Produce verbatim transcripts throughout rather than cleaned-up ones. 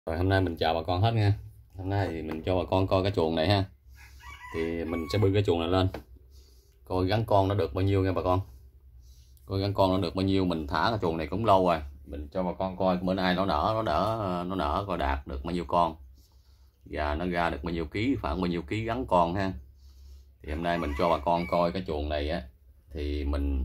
Rồi hôm nay mình chào bà con hết nha. Hôm nay thì mình cho bà con coi cái chuồng này ha. Thì mình sẽ bưng cái chuồng này lên, coi gắn con nó được bao nhiêu nha bà con. Coi gắn con nó được bao nhiêu, mình thả cái chuồng này cũng lâu rồi. Mình cho bà con coi bữa nay nó nở, nó nở, nó nở coi đạt được bao nhiêu con. Và nó ra được bao nhiêu ký, khoảng bao nhiêu ký gắn con ha. Thì hôm nay mình cho bà con coi cái chuồng này á, thì mình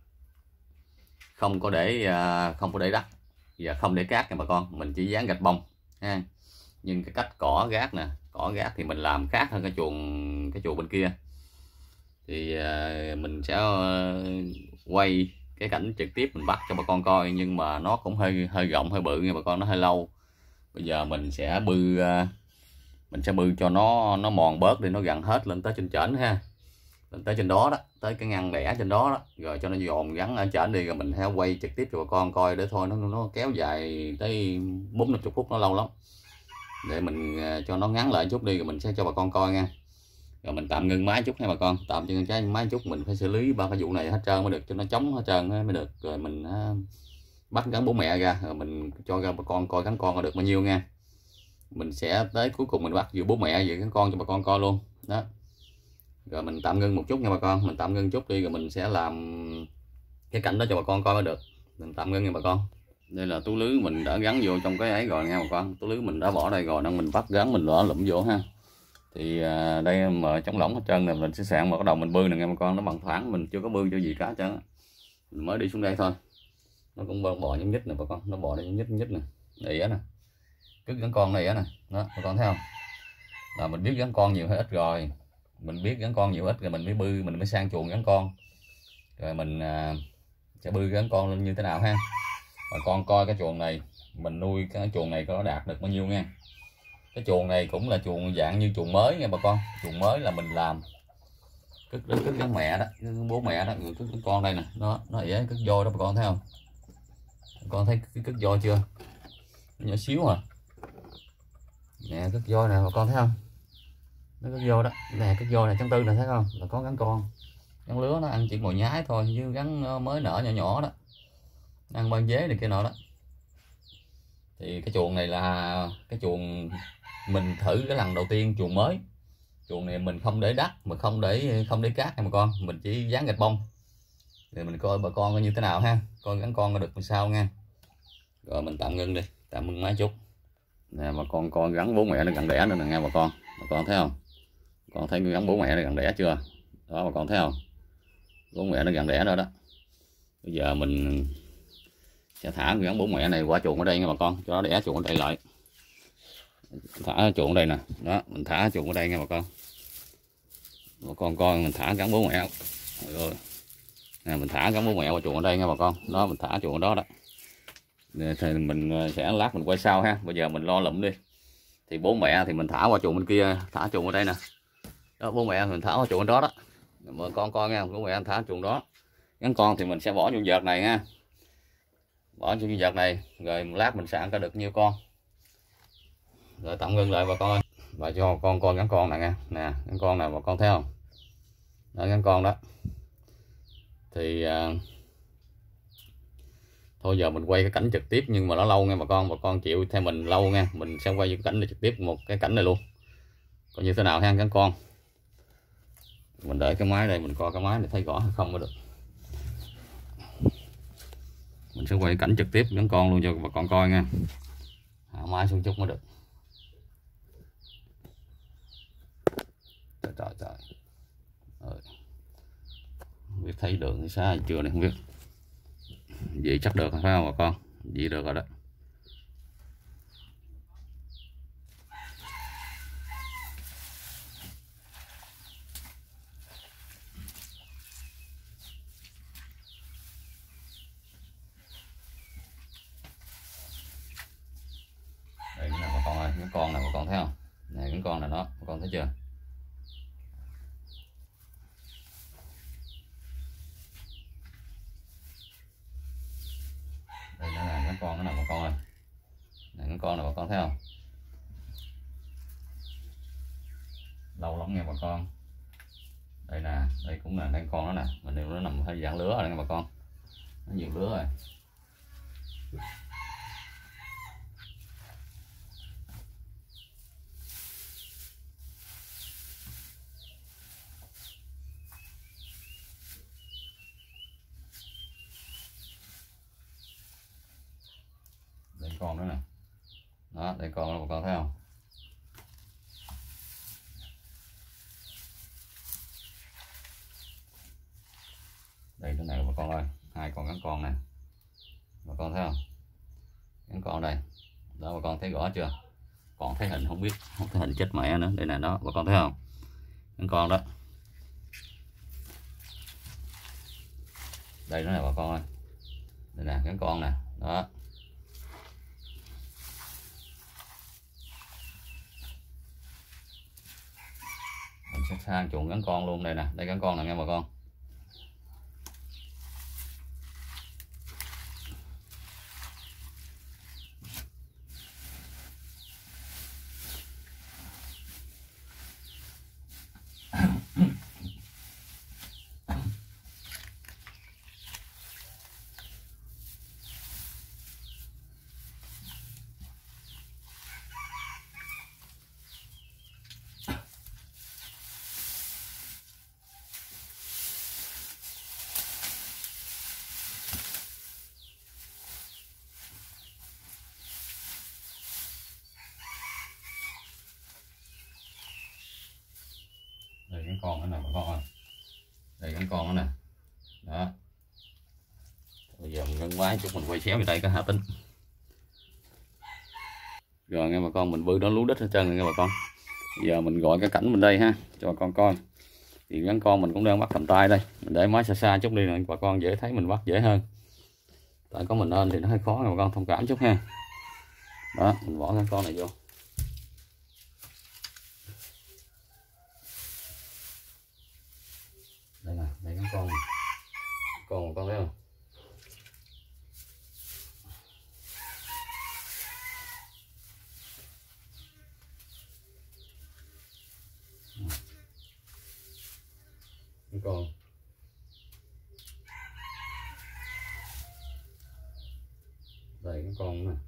không có để không có để đất và không để cát nha bà con, mình chỉ dán gạch bông ha. Nhưng cái cách cỏ gác nè, cỏ gác thì mình làm khác hơn cái chuồng cái chuồng bên kia. Thì mình sẽ quay cái cảnh trực tiếp mình bắt cho bà con coi, nhưng mà nó cũng hơi hơi rộng hơi bự nha bà con, nó hơi lâu. Bây giờ mình sẽ bư mình sẽ bư cho nó nó mòn bớt đi, nó gần hết lên tới trên trển ha, lên tới trên đó đó, tới cái ngăn đẻ trên đó đó, rồi cho nó dồn gắn ở trển đi, rồi mình sẽ quay trực tiếp cho bà con coi để thôi nó nó kéo dài tới bốn năm chục phút, nó lâu lắm. Để mình cho nó ngắn lại chút đi rồi mình sẽ cho bà con coi nha. Rồi mình tạm ngưng máy chút nha bà con, tạm ngưng cái máy chút, mình phải xử lý ba cái vụ này hết trơn mới được, cho nó chống hết trơn mới được. Rồi mình bắt gắn bố mẹ ra, rồi mình cho ra bà con coi gắn con được bao nhiêu nha. Mình sẽ tới cuối cùng mình bắt vừa bố mẹ vừa gắn con cho bà con coi luôn đó. Rồi mình tạm ngưng một chút nha bà con, mình tạm ngưng chút đi rồi mình sẽ làm cái cảnh đó cho bà con coi mới được. Mình tạm ngưng nha bà con. Đây là túi lưới mình đã gắn vô trong cái ấy rồi nha bà con, túi lưới mình đã bỏ đây rồi, đang mình bắt gắn mình lỡ lụm vô ha. Thì đây mà chống lỏng hết trơn này, mình sẽ sạn vào cái đầu mình bươi nè nghe bà con, nó bằng phẳng, mình chưa có bươi cho gì cả trơn, mình mới đi xuống đây thôi. Nó cũng bò, bò nhúc nhích nè bà con, nó bò đây nhúc nhích nhích nè, này á nè, cứt gắn con này á nè, đó bà con thấy không? Là mình biết gắn con nhiều hay ít rồi, mình biết gắn con nhiều ít rồi mình mới bươi, mình mới sang chuồng gắn con, rồi mình à, sẽ bươi gắn con lên như thế nào ha. Bà con coi cái chuồng này mình nuôi cái chuồng này có đạt được bao nhiêu nha. Cái chuồng này cũng là chuồng dạng như chuồng mới nha bà con, chuồng mới là mình làm cứt đến cứt gắn mẹ đó, bố mẹ đó, cứt gắn con đây nè, nó nó dễ cứt voi đó bà con thấy không? Bà con thấy cái cứt voi chưa? Nó nhỏ xíu à nè, cứt voi nè bà con thấy không? Nó cứt voi đó nè, cứt voi này tháng tư này thấy không, là có gắn con, gắn lứa nó ăn chỉ mồi nhái thôi, chứ gắn mới nở nhỏ nhỏ đó, ăn ban dế này kia nọ đó. Thì cái chuồng này là cái chuồng mình thử cái lần đầu tiên, chuồng mới. Chuồng này mình không để đất, mà không để không để cát nha bà con, mình chỉ dán gạch bông. Rồi mình coi bà con như thế nào ha, coi gắn con được làm sao nha. Rồi mình tạm ngưng đi, tạm ngưng máy chút nè bà con, coi gắn bố mẹ nó gần đẻ nữa nè nghe bà con. Bà con thấy không? Bà con thấy gắn bố mẹ nó gần đẻ chưa? Đó bà con thấy không? Bố mẹ nó gần đẻ đó đó. Bây giờ mình sẽ thả gắn bố mẹ này qua chuồng ở đây nha bà con, cho nó đẻ chuồng ở đây lại. Thả chuồng ở đây nè, đó mình thả chuồng ở đây nha bà con. Bà con coi mình thả gắn bố mẹ rồi nè, mình thả gắn bố mẹ qua chuồng ở đây nha bà con, đó mình thả chuồng ở đó đó. Thì mình sẽ lát mình quay sau ha, bây giờ mình lo lụm đi. Thì bố mẹ thì mình thả qua chuồng bên kia, thả chuồng ở đây nè, đó bố mẹ mình thả qua chuồng đó đó, bà con coi nha, bố mẹ anh thả chuồng đó. Gắn con thì mình sẽ bỏ vô vợt này nha, bỏ vô vợt này rồi một lát mình sạn ra được nhiêu con. Rồi tạm ngưng lại bà con ơi, và cho con con gắn con này nha, nè gắn con này bà con thấy không? Đó gắn con đó. Thì à, thôi giờ mình quay cái cảnh trực tiếp nhưng mà nó lâu nha bà con, bà con chịu theo mình lâu nha, mình sẽ quay cái cảnh này trực tiếp, một cái cảnh này luôn coi như thế nào ha. Gắn con mình đợi cái máy đây, mình coi cái máy này thấy rõ hay không mới được. Mình sẽ quay cảnh trực tiếp gắn con luôn cho bà con coi nha, hạ máy xuống chút mới được. Trời trời trời, rồi không biết thấy đường thì xa chưa này không biết, vậy chắc được phải không bà con? Vậy được rồi đó. Đây nè bà con ơi, cái con này bà con thấy không? Này cái con này nó, bà con thấy chưa? Đây nó là cái con nó nè bà con ơi, này cái con này bà con thấy không? Lâu lắm nghe bà con. Đây nè, đây cũng là đây con nó nè, mình đều nó nằm hơi dạng lứa rồi nha bà con, nó nhiều lứa rồi. Đó, đây con bà con thấy không? Đây cái này bà con ơi, hai con gắn con này, bà con thấy không? Gắn con đây, đó bà con thấy rõ chưa? Còn thấy hình không biết, không thấy hình chết mẹ nữa. Đây nè, đó bà con thấy không? Gắn con đó. Đây nó nè bà con ơi, đây nè gắn con nè, đó. Mình sẽ sang chuồng gắn con luôn. Đây nè, đây gắn con nè nghe bà con. Đây gắn con nữa nè bà con ơi, đây gắn con nữa nè, đó. Bây giờ mình gắn quái chút, mình quay xéo về đây có hả Tính. Rồi nghe bà con, mình bự đó lú đít hết trơn rồi nghe bà con. Bây giờ mình gọi cái cảnh bên đây ha, cho bà con coi. Thì gắn con mình cũng đang bắt cầm tay đây, mình để máy xa xa chút đi rồi bà con dễ thấy mình bắt dễ hơn. Tại có mình lên thì nó hơi khó, bà con thông cảm chút ha. Đó, mình bỏ gắn con này vô. Đây nè, đây gắn con này. Con một con thấy không? Gắn con. Đây gắn con nè.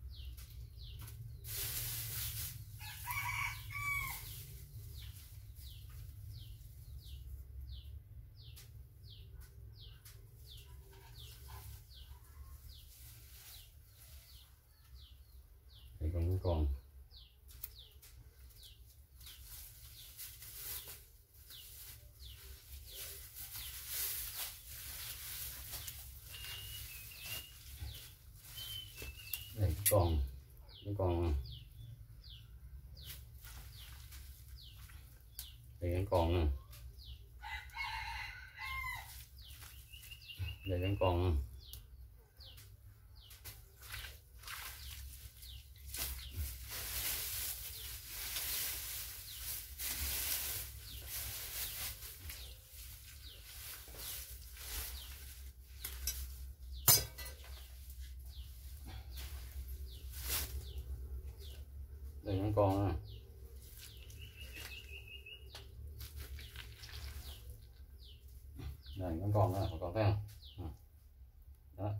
Đây con gắn con. Đây con, cái con, đây cái con nè, đây cái con nè. Đây cái con nè. Đây cái con đó, bà con thấy không? Đó.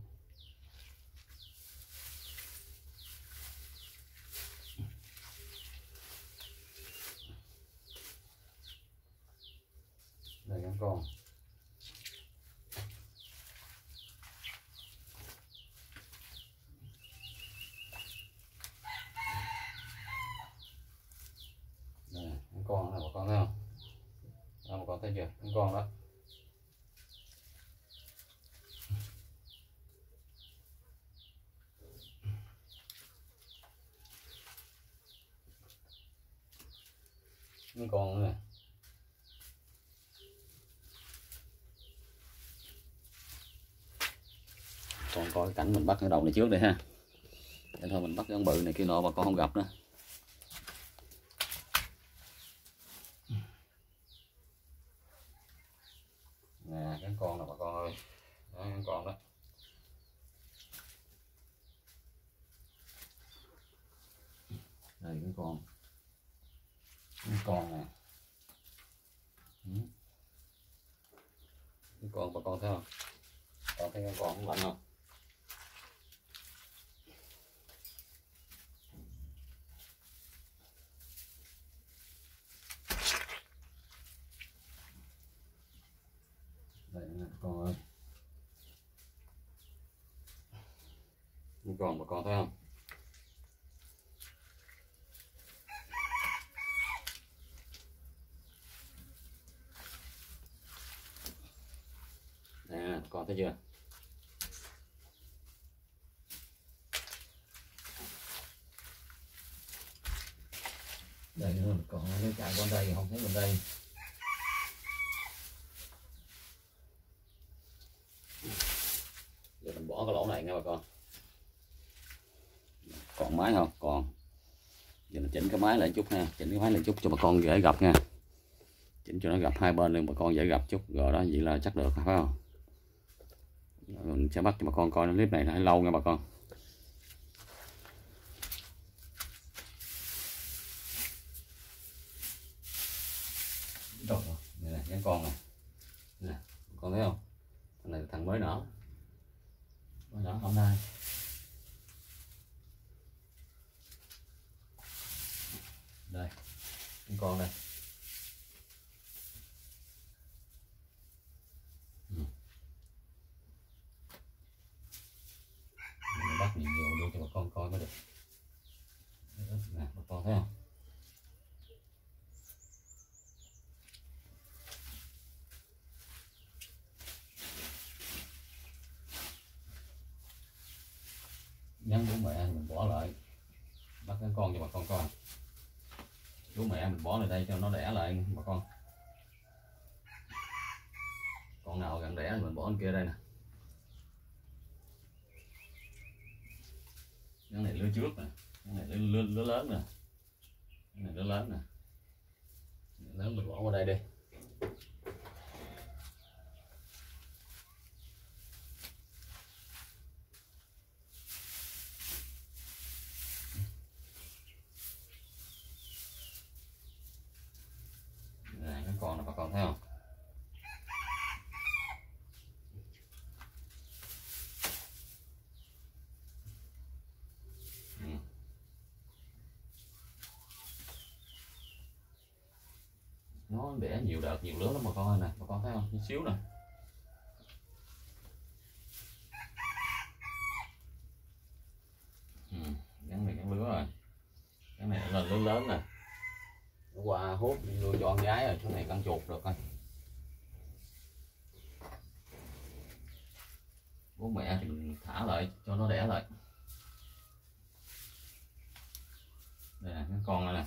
Đây cái con. Đây cái con này bà con thấy không? Đó, bà con thấy chưa? Cái con đó. Cái con nữa nè. Còn coi cái cảnh mình bắt cái đầu này trước đây ha. Để thôi mình bắt cái con bự này kia nọ bà con không gặp nữa. Nè cái con nào bà con ơi. Đó, cái con đó. Đây cái con. Cái con nè. Cái con bà con thấy không? Con thấy cái con lạnh không? Đây nè con ơi. Cái con bà con thấy không? con thấy chưa? Đây nữa, còn cái chạy con đây không thấy bên đây. Giờ mình bỏ cái lỗ này nha bà con. Còn máy không? Còn. Giờ mình chỉnh cái máy lại chút nha, chỉnh cái máy lại chút cho bà con dễ gặp nha. Chỉnh cho nó gặp hai bên luôn bà con dễ gặp chút, rồi đó vậy là chắc được phải không? Mình sẽ bắt cho bà con coi clip này nó lâu nha bà con. Đâu rồi? Đây này, cái con này. Nè, con thấy không? Thằng này thằng mới nở. Mới nở hôm nay. Đây. Cái con đây. Ừ. Mình bắt nhiều nhiều luôn cho bà con coi mới được. Nè, bà con thấy không? Nhắn bố mẹ mình bỏ lại, bắt cái con cho bà con coi. Bố mẹ mình bỏ lại đây cho nó đẻ lại bà con. Con nào gần đẻ thì mình bỏ bên kia đây nè. Cái này lứa trước nè, cái này lứa, lứa, lứa lớn nè, cái này lứa lớn nè, lớn mình bỏ qua đây đi. Này cái con này bà con thấy không? Ừ. Nó đẻ nhiều đợt nhiều lứa lắm bà con ơi, nè bà con thấy không? Chút xíu nè. Ừ. Cái này cái lứa rồi, cái này là lứa lớn nè, nó qua hút nuôi cho con gái rồi, chỗ này cân chuột được thôi. Bố mẹ thì mình thả lại cho nó đẻ lại. Đây nè, cái con này nè.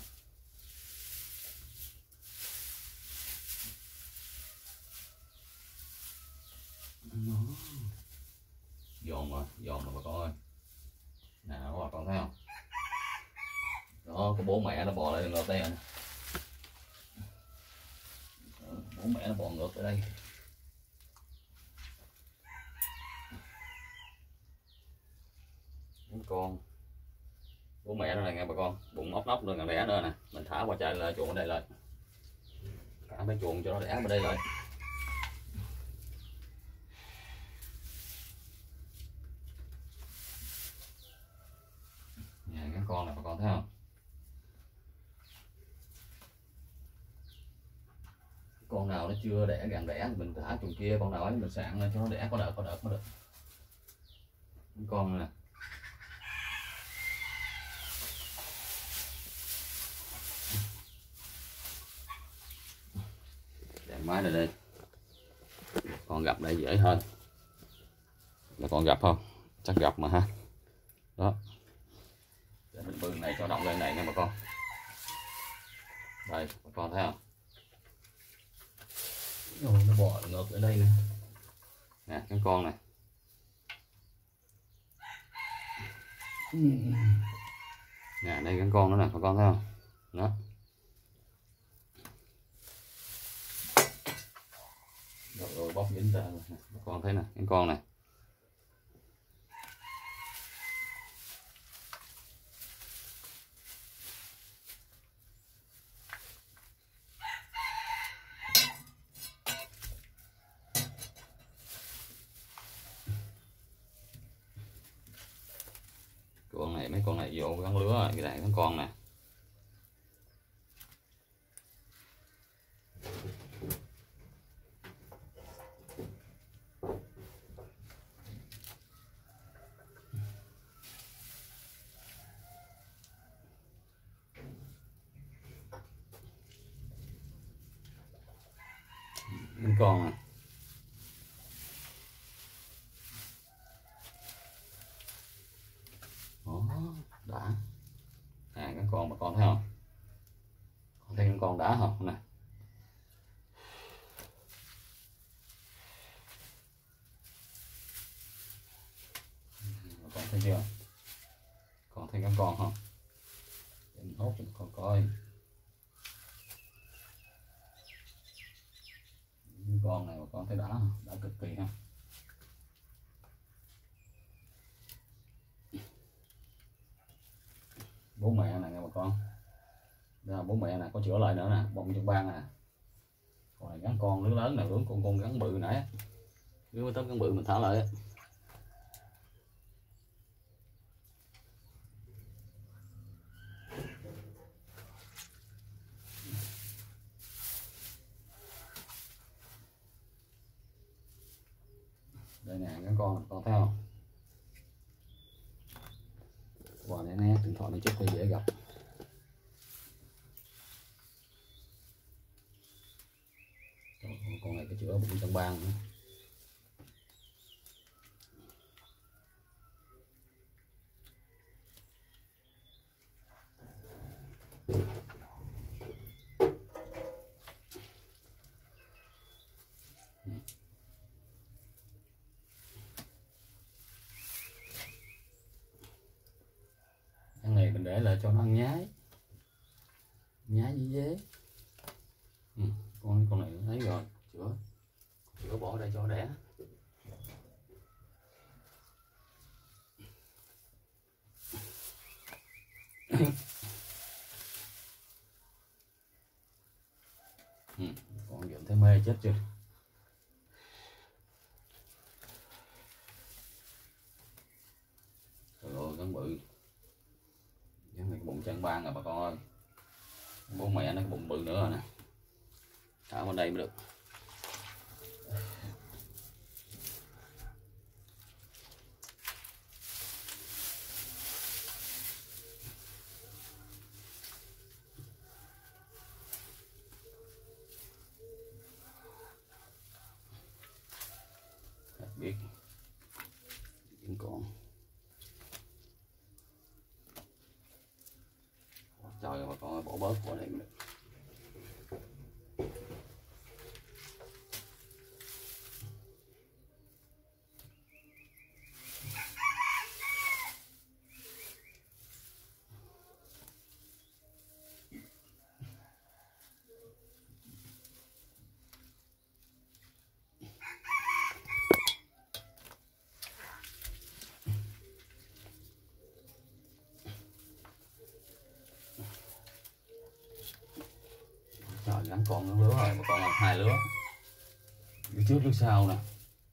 Giòn rồi, giòn rồi bà con ơi. Nè bà con thấy không? Đó, cái bố mẹ nó bò lại ngược đây nè. Bố mẹ nó bò ngược ở đây. Con bố mẹ nó này nghe bà con, bụng ốc nóc nữa, gần đẻ nữa nè, mình thả qua chạy lại chuồng ở đây lại, cả mấy chuồng cho nó đẻ ở đây lại. Nhà cái con này bà con thấy không? Con nào nó chưa đẻ gần đẻ thì mình thả chuồng kia, con nào ấy mình sạn lên cho nó đẻ có đợt có đợt có được. Cái con này nè. Máy này đây, con gặp đây dễ hơn. Là con gặp không? Chắc gặp mà ha. Đó. Để mình bưng này cho động lên này nha bà con. Đây, bà con thấy không? Rồi, nó bò ngược ở đây nè. Nè, cái con này. Nè, đây cái con đó nè, bà con thấy không? Đó. Rồi, rồi bóc dính ra rồi. Bà con thấy nè, cái con này. Con này mấy con này vô gắn lứa rồi, cái này cái con nè. Cái con nè. con, bà con thấy không? Con thấy con đá không nè. Bà con thấy chưa? Con thấy con không? Để mình hốt cho con coi. Con này bà con thấy đá không? Đá cực kỳ ha. Bố mẹ nè nghe bà con. Đó, bố mẹ nè, có chữa lại nữa nè, bông trong ban nè. Còn này gắn con lứa lớn nè, lứa con con gắn bự nãy. Lứa mới tấm gắn bự mình thả lại. Đây nè, gắn con, con thấy không? Qua đây nè, điện thoại này chút thì dễ gặp. Con này cái chữa bụng trong ban nữa. Cái này mình để lại cho nó ăn nhái, nhái với dế. Ừ, con con này thấy rồi, chữa chữa bỏ đây cho đẻ. Ừ, con dưỡng thấy mê chết chưa? Trời ơi, con bự. Cái này bụng trang ban rồi bà con ơi. Bố mẹ nó cái bụng bự nữa rồi nè. Thả vào đây mới được. Đặc biệt những con. Trời bà con ơi, bỏ bớt qua đây mới được. Trời, gắn con nó lứa rồi, bà con làm hai lứa, lứa trước lứa sau nè.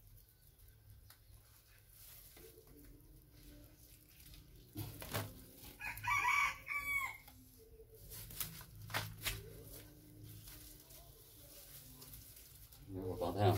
Bà con thấy không?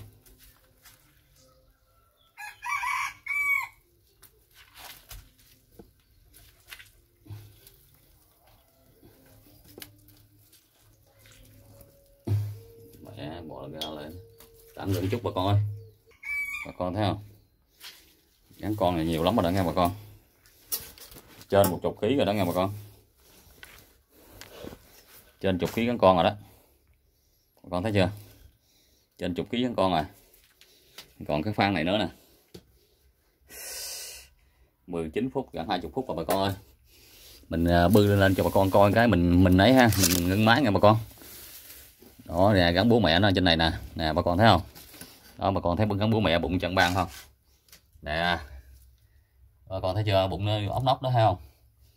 Mẹ bỏ ra lên tạm ngưng chút bà con ơi. Bà con thấy không? Gắn con này nhiều lắm rồi đó nghe bà con. Trên một chục ký rồi đó nghe bà con. Trên chục ký gắn con rồi đó. Bà con thấy chưa? Trên chục ký gắn con rồi. Còn cái khoang này nữa nè. mười chín phút gần hai mươi phút rồi bà con ơi. Mình bư lên, lên cho bà con coi cái mình mình ấy ha, mình ngưng máy nghe bà con. Đó nè, gắn bố mẹ nó trên này nè. Nè bà con thấy không? Đó bà con thấy gắn bố mẹ bụng chân ban không? Nè. Bà con thấy chưa? Bụng nó ống nóc đó thấy không?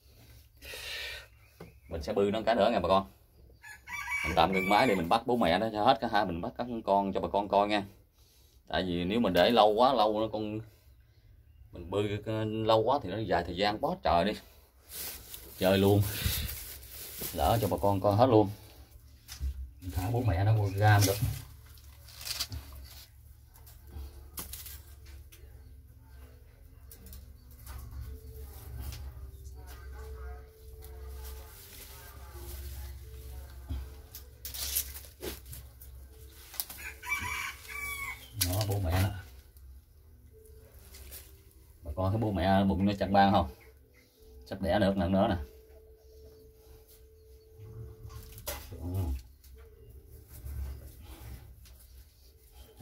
Mình sẽ bư nó cái nữa nha bà con. Mình tạm ngưng máy để mình bắt bố mẹ nó cho hết cả hai, mình bắt các con cho bà con coi nha. Tại vì nếu mình để lâu quá lâu nó con mình bư lâu quá thì nó dài thời gian quá trời đi. Chơi luôn. Lỡ cho bà con coi hết luôn. Mình thả bố mẹ nó ra được. Đó bố mẹ nó. Bà con thấy bố mẹ bụng nó chặt ban không? Sắp đẻ được lần nữa nè.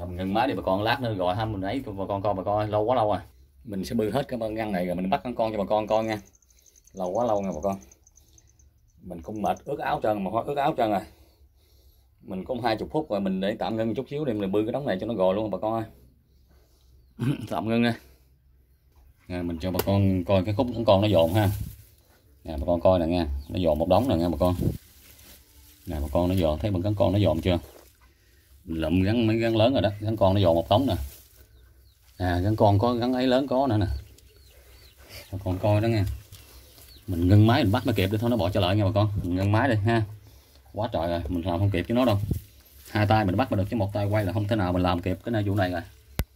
Mình ngưng máy đi bà con, lát nữa gọi ha mình ấy bà con coi bà coi, lâu quá lâu rồi. Mình sẽ bư hết cái ngăn này rồi mình bắt con con cho bà con coi nha. Lâu quá lâu nha bà con. Mình cũng mệt ướt áo trơn mà ướt áo trơn rồi. Mình cũng hai chục phút rồi, mình để tạm ngưng chút xíu để mình bư cái đống này cho nó gồi luôn bà con ơi. Tạm ngưng nha. Nè, mình cho bà con coi cái khúc con nó dồn ha. Nè bà con coi nè nha, nó dồn một đống nè nha bà con. Nè bà con nó dồn, thấy bằng con nó dồn chưa? Mình lụm gắn mấy gắn lớn rồi đó, gắn con nó dồn một đống nè. À gắn con có gắn ấy lớn có nữa nè. Bà con coi đó nha. Mình ngưng máy mình bắt nó kịp để thôi nó bỏ trở lại nha bà con. Mình ngưng máy đi ha. Quá trời rồi, mình làm không kịp với nó đâu. Hai tay mình bắt mà được chứ một tay quay là không thể nào mình làm kịp cái này vụ này rồi.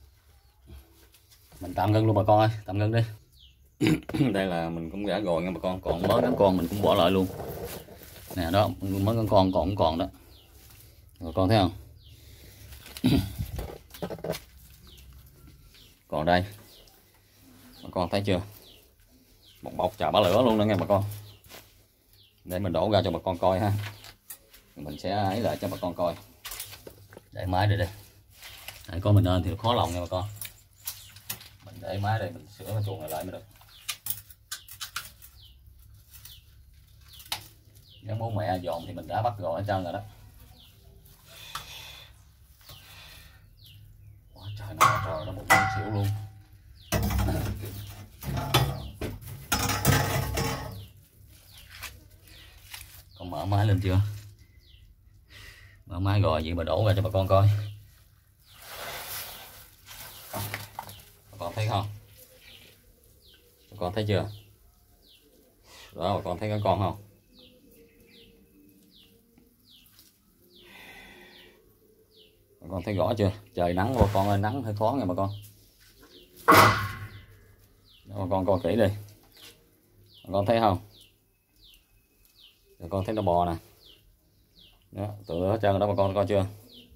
Mình tạm ngưng luôn bà con ơi, tạm ngưng đi. Đây là mình cũng đã rồi nha bà con, còn mới gắn con mình cũng bỏ lại luôn. Nè đó, mới gắn con còn còn đó. Bà con thấy không? Còn đây. Bà con thấy chưa? Một bọc chà bá lửa luôn đó nha bà con. Để mình đổ ra cho bà con coi ha. Mình sẽ ấy lại cho bà con coi. Để máy đây đây. Để có mình lên thì khó lòng nha bà con. Mình để máy đây mình sửa cái chuồng này lại mới được. Gắn bố mẹ dọn thì mình đã bắt rồi hết trơn rồi đó. Quá trời nó trời nó bụng xỉu luôn. Con mở máy lên chưa? Mở máy rồi vậy mà đổ ra cho bà con coi. Bà con thấy không? Bà con thấy chưa? Đó bà con thấy cái con không? Bà con thấy rõ chưa? Trời nắng bà con ơi, nắng hơi khó nha bà con. Đó, bà con coi kỹ đi. Bà con thấy không? Bà con thấy nó bò nè. Đó, tựa hết trơn rồi đó bà con coi chưa?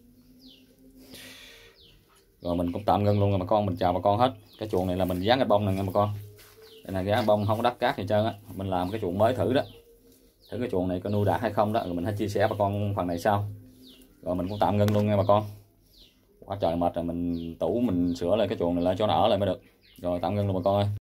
Rồi mình cũng tạm ngưng luôn rồi bà con, mình chào bà con hết. Cái chuồng này là mình dán cái bông này nha bà con. Đây là dán bông không có đắp cát gì trơn á. Mình làm cái chuồng mới thử đó. Thử cái chuồng này có nuôi đạt hay không đó, rồi mình hãy chia sẻ bà con phần này sau. Rồi mình cũng tạm ngưng luôn nha bà con. Quá trời mệt rồi, mình tủ mình sửa lại cái chuồng này lại cho nó ở lại mới được. Rồi tạm ngưng luôn bà con ơi.